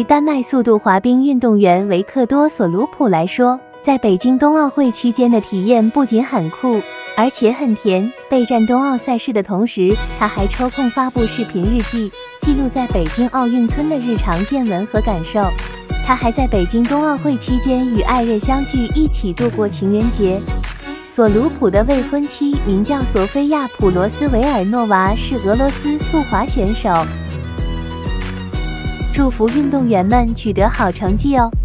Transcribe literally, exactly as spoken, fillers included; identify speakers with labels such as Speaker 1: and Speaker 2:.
Speaker 1: 于丹麦速度滑冰运动员维克多·索鲁普来说，在北京冬奥会期间的体验不仅很酷，而且很甜。备战冬奥赛事的同时，他还抽空发布视频日记，记录在北京奥运村的日常见闻和感受。他还在北京冬奥会期间与爱人相聚，一起度过情人节。索鲁普的未婚妻名叫索菲亚·普罗斯维尔诺娃，是俄罗斯速滑选手。祝福运动员们取得好成绩哦！